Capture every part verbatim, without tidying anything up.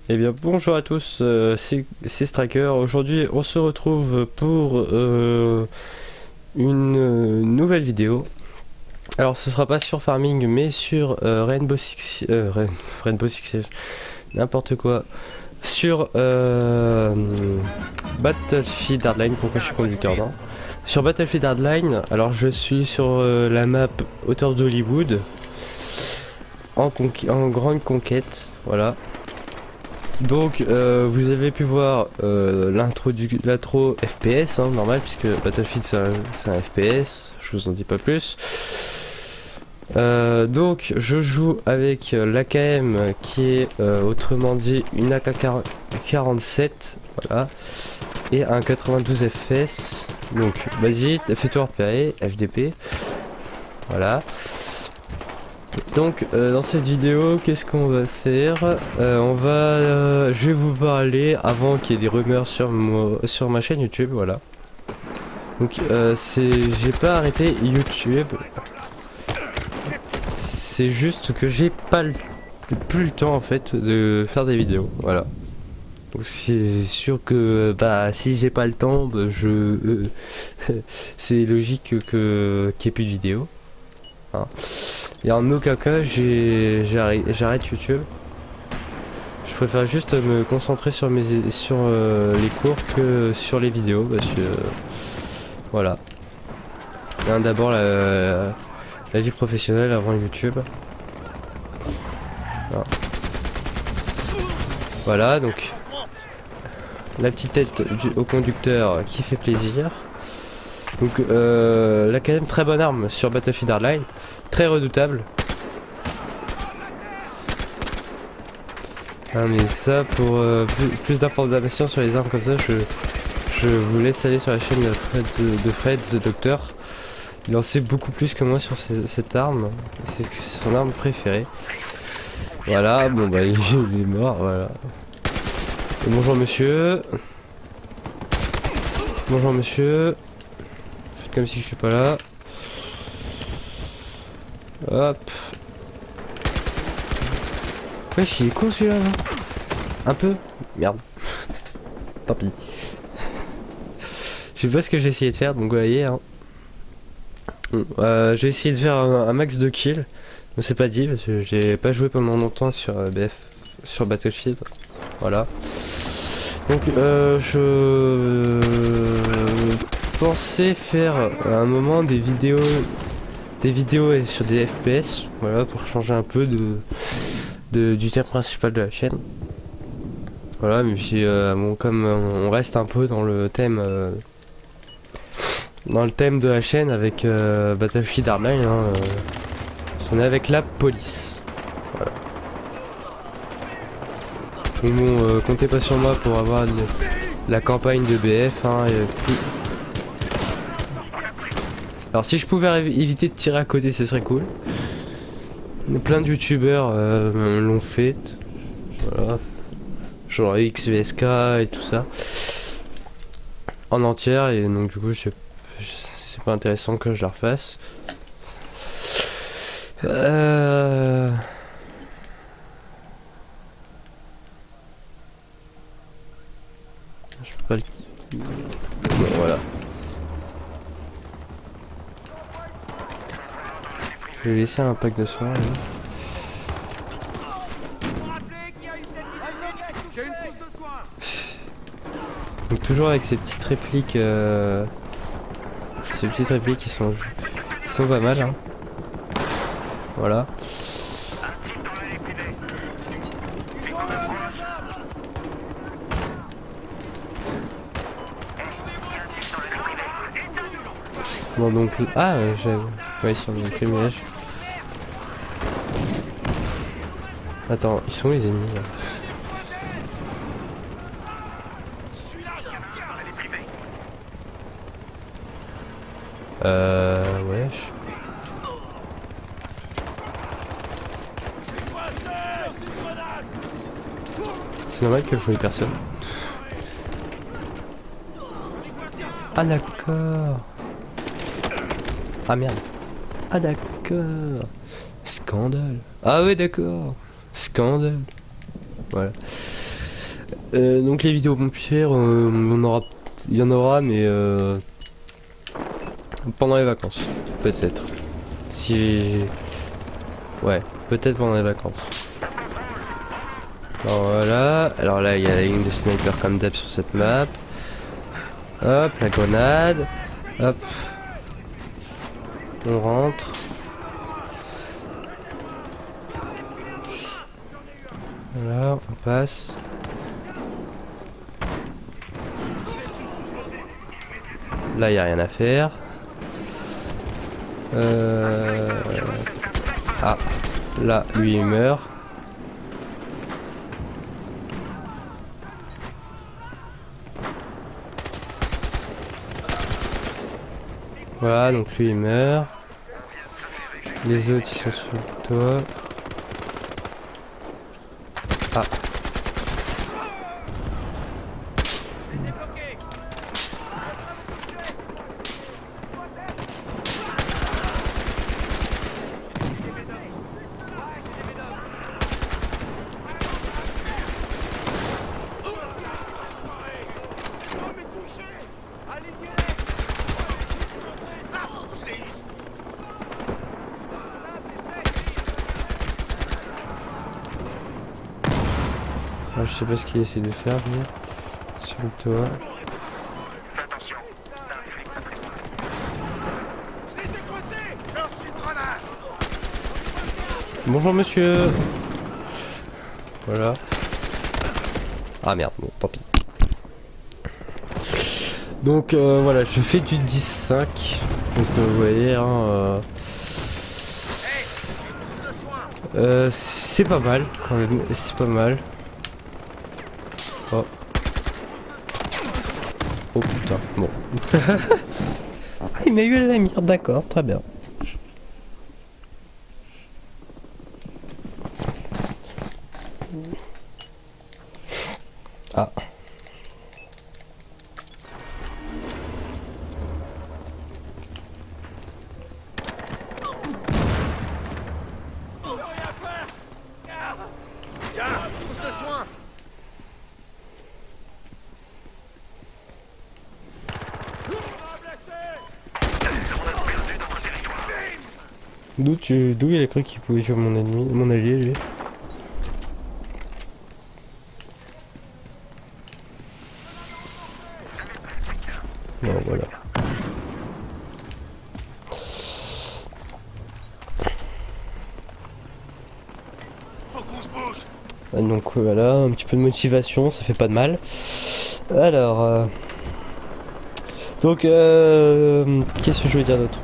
Eh bien bonjour à tous, euh, c'est c'est Striker. Aujourd'hui on se retrouve pour euh, une euh, nouvelle vidéo. Alors ce sera pas sur Farming mais sur euh, Rainbow Six, euh, Rain- Rainbow Six Siege, n'importe quoi. Sur euh, Battlefield Hardline, pourquoi je suis conducteur non Sur Battlefield Hardline, alors je suis sur euh, la map Hauteur d'Hollywood en, en grande conquête, voilà. Donc euh, vous avez pu voir euh, l'intro F P S, hein, normal, puisque Battlefield c'est un, un F P S, je vous en dis pas plus. Euh, donc je joue avec l'A K M qui est euh, autrement dit une A K quarante-sept, voilà, et un quatre-vingt-douze F S. Donc vas-y, fais-toi repérer, F D P, voilà. Donc euh, dans cette vidéo, qu'est-ce qu'on va faire? euh, On va, euh, je vais vous parler avant qu'il y ait des rumeurs sur mo sur ma chaîne YouTube, voilà. Donc euh, c'est, j'ai pas arrêté YouTube. C'est juste que j'ai pas le, plus le temps en fait de faire des vidéos, voilà. Donc c'est sûr que bah si j'ai pas le temps, bah, je, euh, c'est logique que qu'il y ait plus de vidéos. Hein. Et en aucun cas j'arrête YouTube. Je préfère juste me concentrer sur mes sur euh, les cours que sur les vidéos parce que euh, voilà. Hein, d'abord la, la vie professionnelle avant YouTube. Voilà, voilà donc la petite tête du, au conducteur qui fait plaisir. Donc euh, là quand même très bonne arme sur Battlefield Hardline, très redoutable. Ah mais ça pour euh, plus, plus d'informations sur les armes comme ça, je, je vous laisse aller sur la chaîne de Fred, de Fred The Doctor. Il en sait beaucoup plus que moi sur ces, cette arme, c'est son arme préférée. Voilà, bon bah il, il est mort, voilà. Et bonjour monsieur. Bonjour monsieur. Faites comme si je suis pas là. Hop. Wesh, il est con celui-là, là. Un peu. Merde. Tant pis. Je sais pas ce que j'ai essayé de faire, donc vous voyez. Hein. Euh, j'ai essayé de faire un, un max de kills. Mais c'est pas dit parce que j'ai pas joué pendant longtemps sur euh, B F, sur Battlefield. Voilà. Donc euh, je euh, pensais faire à un moment des vidéos, des vidéos sur des F P S, voilà, pour changer un peu de, de du thème principal de la chaîne. Voilà, mais puis euh, bon, comme on reste un peu dans le thème, euh, dans le thème de la chaîne avec euh, Battlefield Hardline, hein, euh, on est avec la police. Voilà. Donc bon, euh, comptez pas sur moi pour avoir de, la campagne de B F. Hein, et tout. Alors si je pouvais éviter de tirer à côté, ce serait cool. Plein de youtubeurs euh, l'ont fait. Voilà. Genre X V S K et tout ça. En entière, et donc du coup, c'est pas intéressant que je la refasse. Euh... Je peux pas le... Bon, voilà. Je vais laisser un pack de soins. Là. Donc toujours avec ces petites répliques, euh... ces petites répliques qui sont, qui sont pas mal. Hein. Voilà. Bon donc ah euh, j'ai ouais sur le témoignage. Attends, ils sont où les ennemis là? Euh wesh. C'est normal que je voie personne. Ah d'accord. Ah merde. Ah d'accord. Scandale. Ah ouais d'accord. Scandale. Voilà. Euh, donc les vidéos pompières, euh, on aura, il y en aura, mais euh, pendant les vacances, peut-être. Si, ouais, peut-être pendant les vacances. Alors voilà, alors là il y a la ligne de sniper comme d'hab sur cette map. Hop, la grenade. Hop. On rentre. Voilà, on passe. Là il n'y a rien à faire. Euh... Ah, là lui il meurt. Voilà, donc lui il meurt. Les autres ils sont sur le toit. Ah. Ah, je sais pas ce qu'il essaie de faire lui. Sur le toit. Bonjour monsieur. Voilà. Ah merde, bon tant pis. Donc euh, voilà, je fais du dix cinq. Donc euh, vous voyez hein, euh, euh, c'est pas mal quand même, c'est pas mal. Oh. Oh putain, bon. Ah, il m'a eu à la mire, d'accord, très bien. Ah. D'où tu, d'où il a cru qu'il pouvait tuer mon ennemi, mon allié lui. Bon voilà. Donc voilà, un petit peu de motivation, ça fait pas de mal. Alors, euh... donc euh... qu'est-ce que je veux dire d'autre?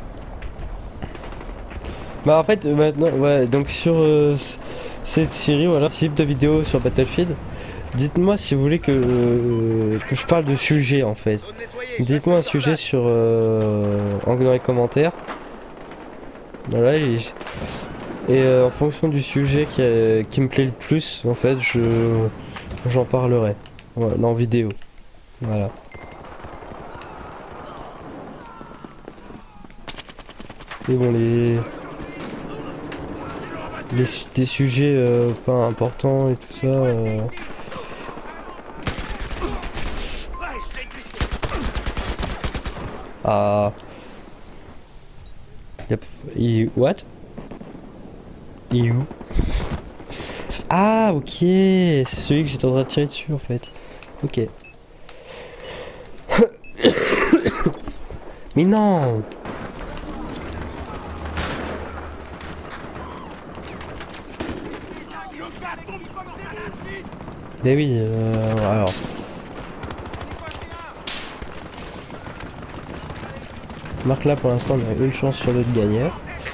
Bah en fait maintenant, ouais, donc sur euh, cette série, voilà, ce type de vidéo sur Battlefield, dites-moi si vous voulez que, euh, que je parle de sujet en fait. Dites-moi un sujet sur euh, en dans les commentaires. Voilà, et, et euh, en fonction du sujet qui, a, qui me plaît le plus, en fait, je j'en parlerai. Voilà, en vidéo. Voilà. Et bon, les... Les, des sujets euh, pas importants et tout ça. Euh... Ah. Yep. Et what? Et où? Ah ok, c'est celui que j'étais en train de tirer dessus en fait. Ok. Mais non. Mais oui, euh, alors. Marc là pour l'instant on a une chance sur deux de gagner.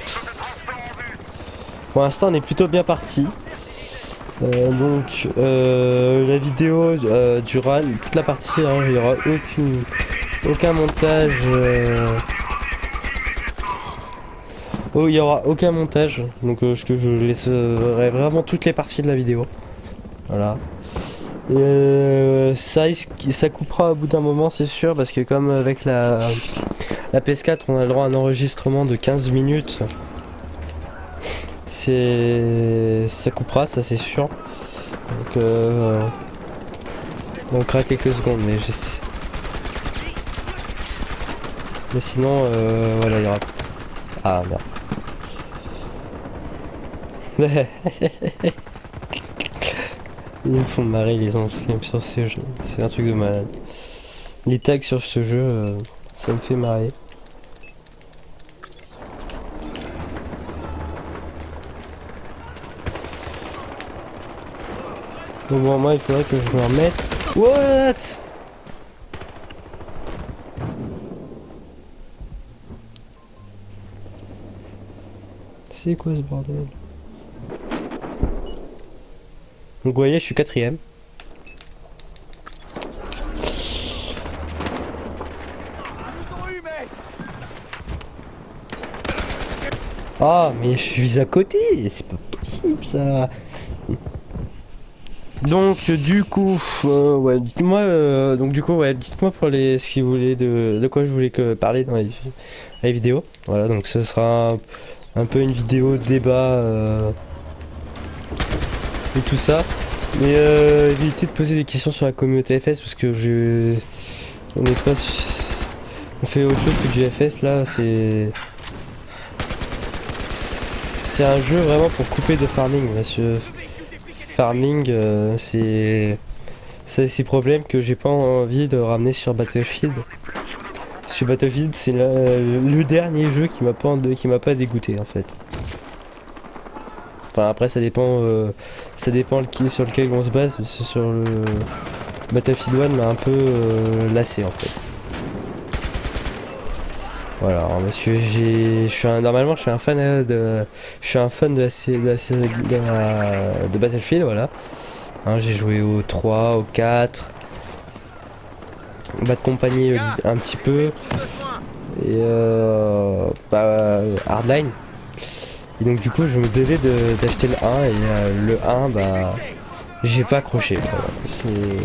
Pour l'instant on est plutôt bien parti. Euh, donc euh, la vidéo euh, durera toute la partie, hein, il n'y aura aucune, aucun montage. Euh... Oh, il n'y aura aucun montage, donc euh, je, je laisserai vraiment toutes les parties de la vidéo. Voilà. Euh, ça, ça coupera au bout d'un moment, c'est sûr, parce que comme avec la, la P S quatre, on a le droit à un enregistrement de quinze minutes. C'est, ça coupera, ça c'est sûr. Donc, euh, On craque quelques secondes, mais je... Mais sinon, euh, voilà, il y aura... Ah, merde. Ils me font marrer les enfants sur ce jeu. C'est un truc de malade. Les tags sur ce jeu, euh, ça me fait marrer. Donc bon, moi, il faudrait que je me remette. What? C'est quoi ce bordel? Donc vous voyez, je suis quatrième. Ah, mais je suis à côté, c'est pas possible ça. Donc du coup, euh, ouais, dites-moi, euh, donc du coup, ouais, dites-moi pour les, ce que vous voulez de, de quoi je voulais que parler dans les, les vidéos. Voilà, donc ce sera un, un peu une vidéo débat euh, et tout ça. Mais euh, évitez de poser des questions sur la communauté F S parce que je, on n'est pas, on fait autre chose que du F S là. C'est, c'est un jeu vraiment pour couper de farming, monsieur. Farming, euh, c'est c'est ces problèmes que j'ai pas envie de ramener sur Battlefield. Sur Battlefield, c'est le, le dernier jeu qui m'a pas qui m'a pas dégoûté en fait. Enfin après ça dépend euh, ça dépend le, sur lequel on se base, mais sur le Battlefield un m'a un peu euh, lassé en fait. Voilà, alors, monsieur, j'ai, je suis un, normalement je suis un fan de, je suis un fan de la, de la, de, la, de Battlefield, voilà. Hein, j'ai joué au trois, au quatre, Bad Company un petit peu, et euh, bah, Hardline. Et donc du coup je me devais d'acheter le un, et euh, le un, bah, j'ai pas accroché. Voilà. C'est...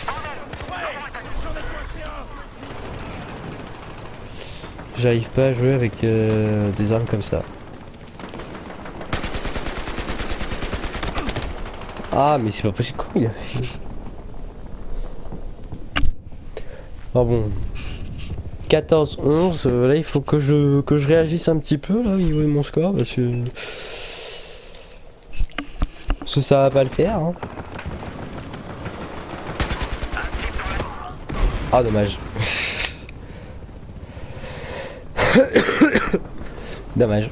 J'arrive pas à jouer avec euh, des armes comme ça. Ah mais c'est pas possible, comment il a fait? Ah bon. quatorze onze, euh, là il faut que je que je réagisse un petit peu là au niveau de mon score parce que... Parce que ça va pas le faire hein. Ah dommage. Dommage.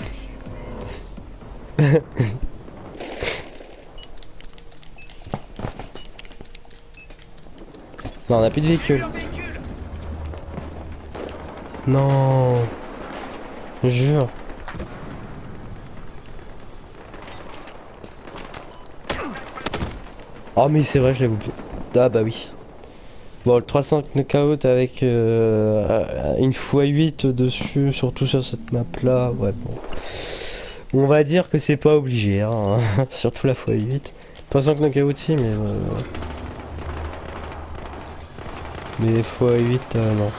Non, on a plus de véhicule. Non. Je jure. Oh mais c'est vrai, je l'ai oublié. Ah bah oui. Bon, le trois cents knockout avec euh, une fois huit dessus, surtout sur cette map là, ouais bon. On va dire que c'est pas obligé, hein. Surtout la fois huit. trois cents knockout si, mais... Euh... Mais fois huit, euh, non.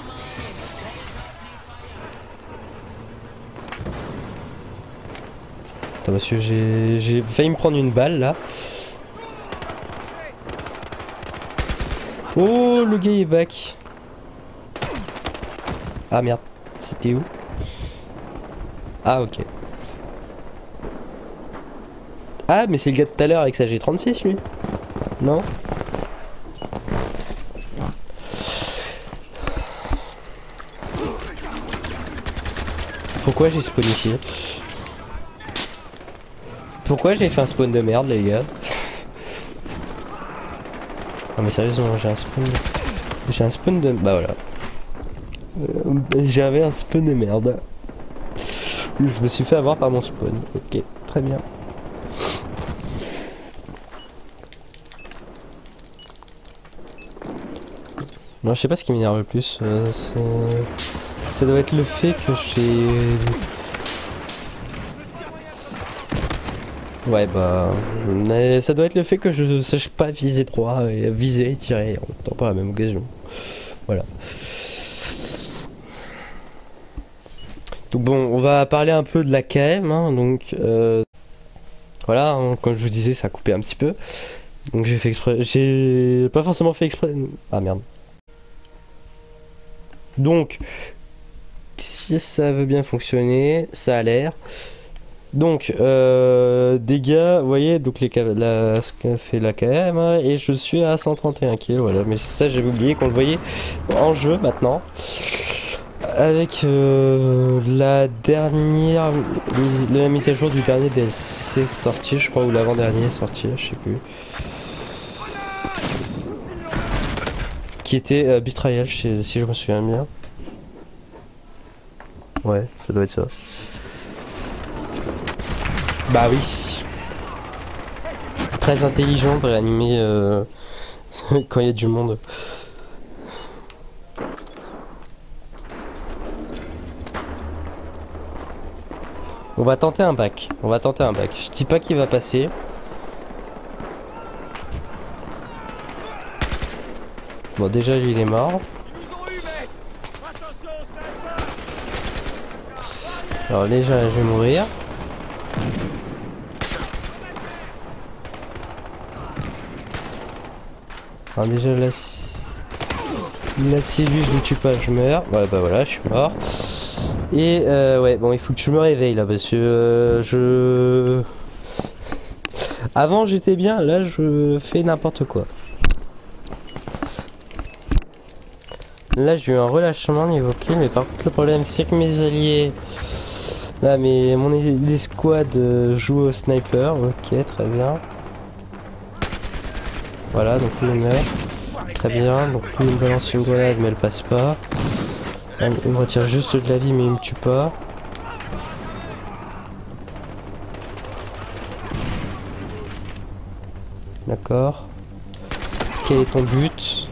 Attends, monsieur, j'ai failli me prendre une balle là. Oh, le gars est back. Ah merde, c'était où? Ah ok. Ah mais c'est le gars de tout à l'heure avec sa G trente-six lui. Non? Pourquoi j'ai spawn ici? Pourquoi j'ai fait un spawn de merde les gars? Non mais sérieusement j'ai un spawn... J'ai un spawn de... Bah voilà. Euh, J'avais un spawn de merde. Je me suis fait avoir par mon spawn. Ok, très bien. Non, je sais pas ce qui m'énerve le plus. Euh, ça doit être le fait que j'ai... Ouais bah... Mais ça doit être le fait que je sache pas viser droit et viser et tirer en même temps par la même occasion. Voilà. Donc bon, on va parler un peu de la K M, hein, donc... Euh, voilà, hein, comme je vous disais, ça a coupé un petit peu. Donc j'ai fait exprès. J'ai pas forcément fait exprès. Ah merde. Donc, si ça veut bien fonctionner, ça a l'air. Donc, euh, dégâts, vous voyez, donc les, la, ce qu'a fait la K M, et je suis à cent trente et un kills, voilà. Mais ça, j'avais oublié qu'on le voyait en jeu maintenant. Avec euh, la dernière, la mise à jour du dernier D L C sorti, je crois, ou l'avant-dernier sorti, je sais plus. Qui était euh, Betrayal, si je me souviens bien. Ouais, ça doit être ça. Bah oui. Très intelligent pour animer euh, quand il y a du monde. On va tenter un bac. On va tenter un bac. Je dis pas qu'il va passer. Bon, déjà lui il est mort. Alors déjà je vais mourir. Alors déjà là, là si lui je le tue pas je meurs. Ouais bah voilà je suis mort. Et euh, ouais bon il faut que je me réveille là parce que euh, je... Avant j'étais bien, là je fais n'importe quoi. Là j'ai eu un relâchement niveau kill, mais par contre le problème c'est que mes alliés... Là mais mon escouade euh, joue au sniper, ok très bien. Voilà donc lui il meurt. Très bien, donc lui il me balance une grenade mais elle passe pas. Il me retire juste de la vie mais il me tue pas. D'accord. Quel est ton but?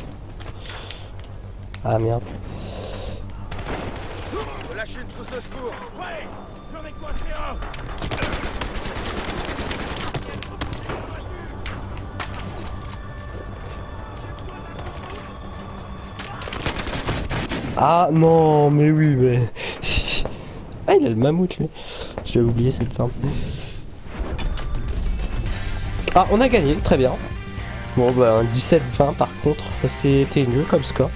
Ah merde. Lâchez une trousse de secours. Ouais, j'en ai coincé un. Ah non mais oui mais... Ah il a le mammouth lui. Je l'ai oublié cette forme. Ah on a gagné, très bien. Bon bah un dix-sept vingt par contre, c'était nul comme score.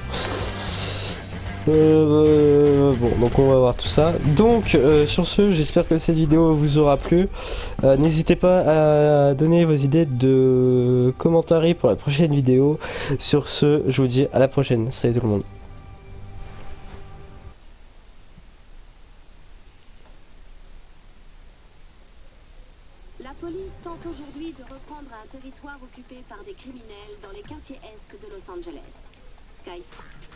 Euh, bon donc on va voir tout ça. Donc euh, sur ce j'espère que cette vidéo vous aura plu. euh, N'hésitez pas à donner vos idées de commentaires pour la prochaine vidéo. Sur ce je vous dis à la prochaine, salut tout le monde. La police tente aujourd'hui de reprendre un territoire occupé par des criminels dans les quartiers est de Los Angeles. Sky.